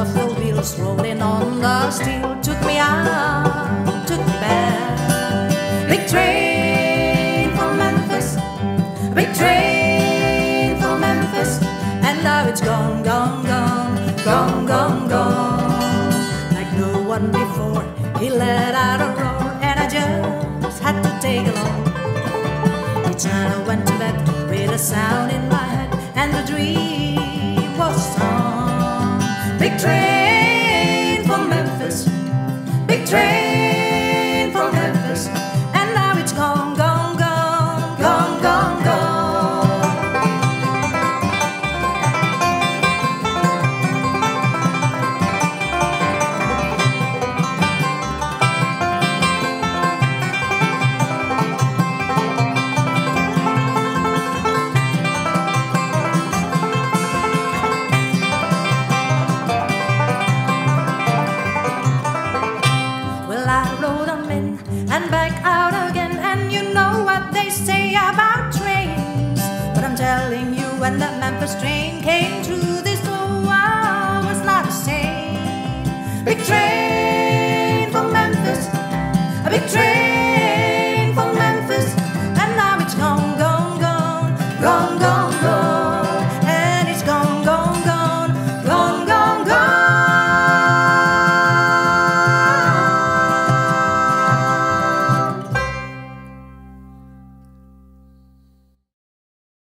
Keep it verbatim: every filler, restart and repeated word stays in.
of the wheels rolling on the steel took me out, took me back. Big train from Memphis, big train from Memphis, and now it's gone, gone, gone, gone, gone, gone. Like no one before, he let out a roar, and I just had to take along. Each night I went to bed with a sound in my head, and the dream was on. Big train from Memphis, big train from Memphis, and now it's gone, gone, gone, gone, gone, gone. And back out again, and you know what they say about trains. But I'm telling you, when that Memphis train came through, this whole world was not the same. Big train